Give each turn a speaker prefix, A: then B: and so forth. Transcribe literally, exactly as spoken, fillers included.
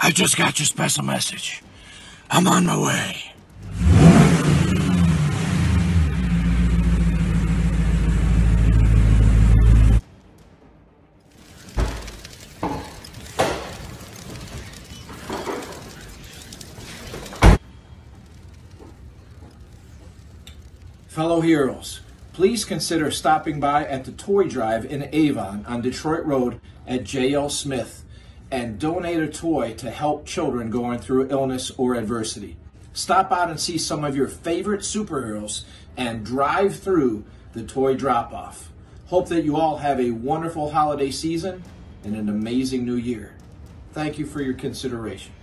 A: I just got your special message. I'm on my way.
B: Fellow heroes, please consider stopping by at the Toy Drive in Avon on Detroit Road at JLSmith and donate a toy to help children going through illness or adversity. Stop out and see some of your favorite superheroes and drive through the toy drop-off. Hope that you all have a wonderful holiday season and an amazing new year. Thank you for your consideration.